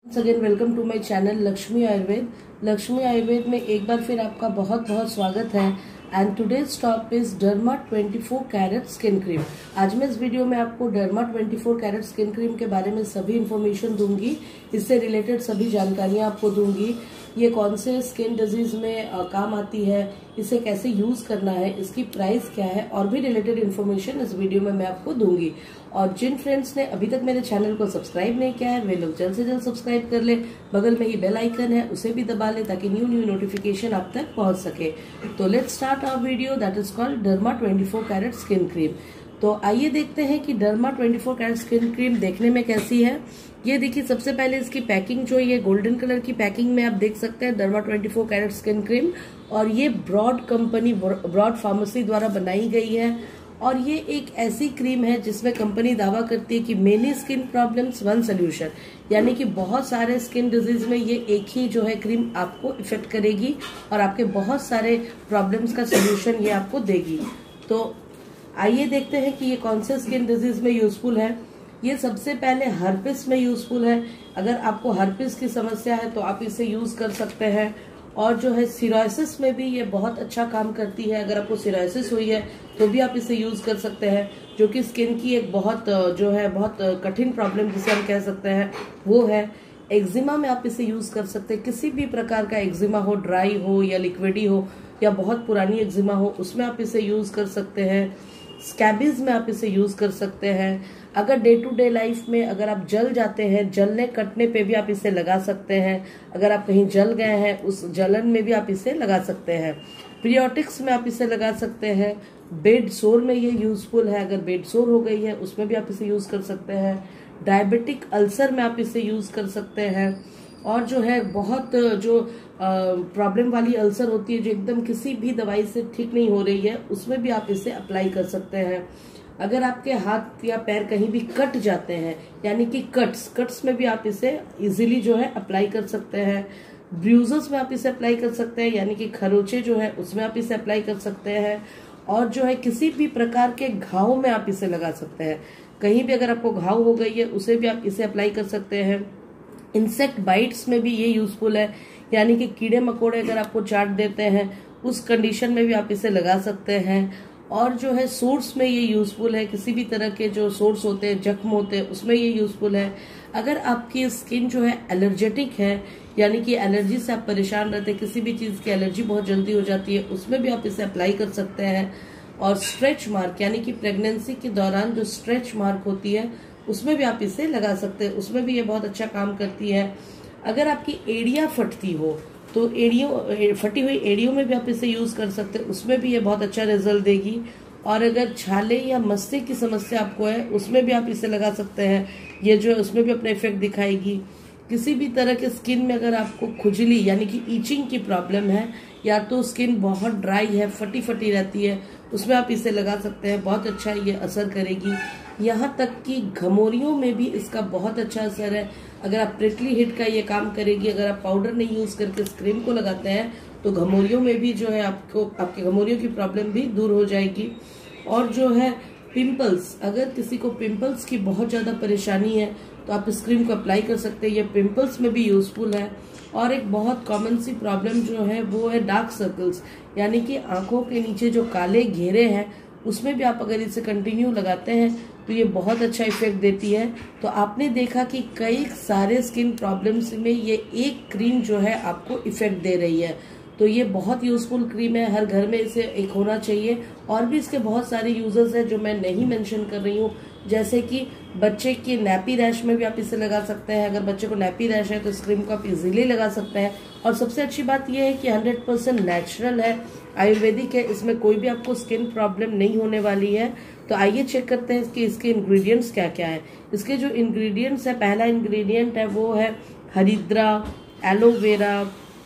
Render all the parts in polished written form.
Again welcome to my channel Lakshmi Ayurveda. Lakshmi Ayurveda में एक बार फिर आपका बहुत बहुत स्वागत है। And today's top is derma 24 carat skin cream. आज मैं इस वीडियो में आपको डर्मा 24 कैरेट स्किन क्रीम के बारे में सभी इन्फॉर्मेशन दूंगी। इससे रिलेटेड सभी जानकारियां आपको दूंगी। ये कौन से स्किन डिजीज में काम आती है, इसे कैसे यूज करना है, इसकी प्राइस क्या है और भी रिलेटेड इन्फॉर्मेशन इस वीडियो में मैं आपको दूंगी। और जिन फ्रेंड्स ने अभी तक मेरे चैनल को सब्सक्राइब नहीं किया है वे लोग जल्द से जल्द सब्सक्राइब कर ले। बगल में ही बेल आइकन है उसे भी दबा ले ताकि न्यू नोटिफिकेशन आप तक पहुंच सके। तो let's start our video that is called derma 24 carat skin cream. तो आइए देखते हैं कि डर्मा 24 कैरेट स्किन क्रीम देखने में कैसी है। ये देखिए, सबसे पहले इसकी पैकिंग जो ये गोल्डन कलर की पैकिंग में आप देख सकते हैं डर्मा 24 कैरेट स्किन क्रीम। और ये ब्रॉड कंपनी ब्रॉड फार्मेसी द्वारा बनाई गई है। और ये एक ऐसी क्रीम है जिसमें कंपनी दावा करती है कि many skin problems one solution, यानी कि बहुत सारे स्किन डिजीज में ये एक ही जो है क्रीम आपको इफेक्ट करेगी और आपके बहुत सारे प्रॉब्लम्स का सोल्यूशन ये आपको देगी। तो आइए देखते हैं कि ये कौन से स्किन डिजीज में यूजफुल है। ये सबसे पहले हर्पिस में यूजफुल है। अगर आपको हर्पिस की समस्या है तो आप इसे यूज कर सकते हैं। और जो है सिरोसिस में भी ये बहुत अच्छा काम करती है। अगर आपको सिरोसिस हुई है तो भी आप इसे यूज कर सकते हैं, जो कि स्किन की एक बहुत कठिन प्रॉब्लम जिसे हम कह सकते हैं वो है। एक्जिमा में आप इसे यूज कर सकते हैं। किसी भी प्रकार का एक्जिमा हो, ड्राई हो या लिक्विडी हो या बहुत पुरानी एक्जिमा हो, उसमें आप इसे यूज कर सकते हैं। स्कैबीज में आप इसे यूज कर सकते हैं। अगर डे टू डे लाइफ में अगर आप जल जाते हैं, जलने कटने पे भी आप इसे लगा सकते हैं। अगर आप कहीं जल गए हैं उस जलन में भी आप इसे लगा सकते हैं। पीरियोडिक्स में आप इसे लगा सकते हैं। बेड सोर में ये यूजफुल है। अगर बेड सोर हो गई है उसमें भी आप इसे यूज कर सकते हैं। डायबिटिक अल्सर में आप इसे यूज कर सकते हैं। और जो है बहुत जो प्रॉब्लम वाली अल्सर होती है जो एकदम किसी भी दवाई से ठीक नहीं हो रही है, उसमें भी आप इसे अप्लाई कर सकते हैं। अगर आपके हाथ या पैर कहीं भी कट जाते हैं, यानी कि कट्स में भी आप इसे इजीली जो है अप्लाई कर सकते हैं। ब्रूजेस में आप इसे अप्लाई कर सकते हैं, यानी कि खरोचे जो है उसमें आप इसे अप्लाई कर सकते हैं। और जो है किसी भी प्रकार के घाव में आप इसे लगा सकते हैं। कहीं भी अगर आपको घाव हो गई है उसे भी आप इसे अप्लाई कर सकते हैं। इंसेक्ट बाइट्स में भी ये यूजफुल है, यानी कि कीड़े मकोड़े अगर आपको चाट देते हैं उस कंडीशन में भी आप इसे लगा सकते हैं। और जो है सोर्स में ये यूजफुल है। किसी भी तरह के जो सोर्स होते हैं, जख्म होते हैं, उसमें ये यूजफुल है। अगर आपकी स्किन जो है एलर्जेटिक है, यानी कि एलर्जी से आप परेशान रहते हैं, किसी भी चीज की एलर्जी बहुत जल्दी हो जाती है, उसमें भी आप इसे अप्लाई कर सकते हैं। और स्ट्रेच मार्क, यानी कि प्रेगनेंसी के दौरान जो स्ट्रेच मार्क होती है उसमें भी आप इसे लगा सकते हैं, उसमें भी ये बहुत अच्छा काम करती है। अगर आपकी एड़ियां फटती हो तो फटी हुई एड़ियों में भी आप इसे यूज कर सकते हैं, उसमें भी ये बहुत अच्छा रिजल्ट देगी। और अगर छाले या मस्से की समस्या आपको है उसमें भी आप इसे लगा सकते हैं, ये जो है उसमें भी अपना इफेक्ट दिखाएगी। किसी भी तरह के स्किन में अगर आपको खुजली यानी कि ईचिंग की प्रॉब्लम है, या तो स्किन बहुत ड्राई है, फटी रहती है, उसमें आप इसे लगा सकते हैं, बहुत अच्छा ये असर करेगी। यहाँ तक कि घमोरियों में भी इसका बहुत अच्छा असर है। अगर आप प्रिकली हिट का ये काम करेगी। अगर आप पाउडर नहीं यूज करके इस क्रीम को लगाते हैं तो घमोरियों में भी जो है आपके घमोरियों की प्रॉब्लम भी दूर हो जाएगी। और जो है पिंपल्स, अगर किसी को पिंपल्स की बहुत ज्यादा परेशानी है तो आप इस क्रीम को अप्लाई कर सकते हैं, ये पिंपल्स में भी यूजफुल है। और एक बहुत कॉमन सी प्रॉब्लम जो है वो है डार्क सर्कल्स, यानी कि आंखों के नीचे जो काले घेरे हैं उसमें भी आप अगर इसे कंटिन्यू लगाते हैं तो ये बहुत अच्छा इफेक्ट देती है। तो आपने देखा कि कई सारे स्किन प्रॉब्लम्स में ये एक क्रीम जो है आपको इफेक्ट दे रही है। तो ये बहुत यूजफुल क्रीम है, हर घर में इसे एक होना चाहिए। और भी इसके बहुत सारे यूजर्स हैं जो मैं नहीं मेंशन कर रही हूँ, जैसे कि बच्चे के नैपी रैश में भी आप इसे लगा सकते हैं। अगर बच्चे को नैपी रैश है तो इस क्रीम को आप इजीली लगा सकते हैं। और सबसे अच्छी बात यह है कि 100% नेचुरल है, आयुर्वेदिक है, इसमें कोई भी आपको स्किन प्रॉब्लम नहीं होने वाली है। तो आइए चेक करते हैं कि इसके इंग्रेडिएंट्स क्या क्या है। इसके जो इंग्रेडिएंट्स है, पहला इंग्रेडिएंट है वो है हरिद्रा, एलोवेरा,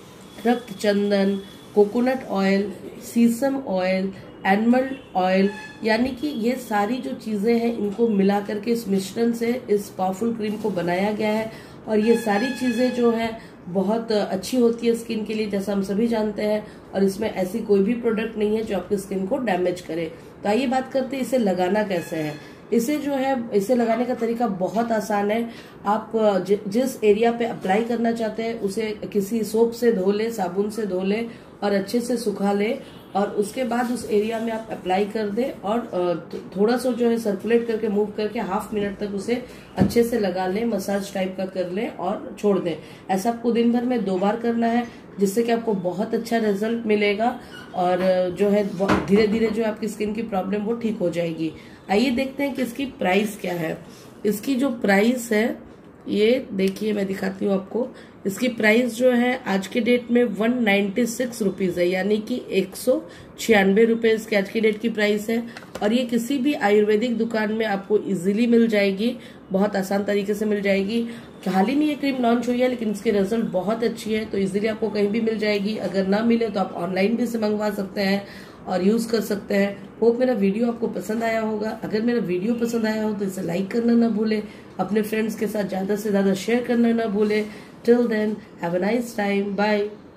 रक्त चंदन, coconut oil, sesame oil, animal oil, यानी कि ये सारी जो चीजें हैं इनको मिला करके इस मिश्रण से इस पावरफुल क्रीम को बनाया गया है। और ये सारी चीजें जो है बहुत अच्छी होती है स्किन के लिए, जैसा हम सभी जानते हैं। और इसमें ऐसी कोई भी प्रोडक्ट नहीं है जो आपकी स्किन को डैमेज करे। तो आइए बात करते हैं इसे लगाना कैसे है। इसे जो है इसे लगाने का तरीका बहुत आसान है। आप जिस एरिया पे अप्लाई करना चाहते हैं उसे किसी सोप से धो ले, साबुन से धो ले और अच्छे से सुखा ले और उसके बाद उस एरिया में आप अप्लाई कर दें और थोड़ा सा जो है सर्कुलेट करके मूव करके हाफ मिनट तक उसे अच्छे से लगा लें, मसाज टाइप का कर लें और छोड़ दें। ऐसा आपको दिन भर में 2 बार करना है, जिससे कि आपको बहुत अच्छा रिजल्ट मिलेगा और जो है धीरे धीरे जो आपकी स्किन की प्रॉब्लम वो ठीक हो जाएगी। आइए देखते हैं कि इसकी प्राइस क्या है। इसकी जो प्राइस है ये देखिए, मैं दिखाती हूँ आपको। इसकी प्राइस जो है आज के डेट में 196 रुपीज है, यानी कि 196 रुपए इसकी आज की डेट की प्राइस है। और ये किसी भी आयुर्वेदिक दुकान में आपको इजीली मिल जाएगी, बहुत आसान तरीके से मिल जाएगी। हाल ही में ये क्रीम लॉन्च हुई है, लेकिन इसके रिजल्ट बहुत अच्छी है, तो इजीली आपको कहीं भी मिल जाएगी। अगर ना मिले तो आप ऑनलाइन भी इसे मंगवा सकते हैं और यूज कर सकते हैं। होप मेरा वीडियो आपको पसंद आया होगा। अगर मेरा वीडियो पसंद आया हो तो इसे लाइक करना ना भूले, अपने फ्रेंड्स के साथ ज्यादा से ज्यादा शेयर करना ना भूले। Till then have a nice time, bye.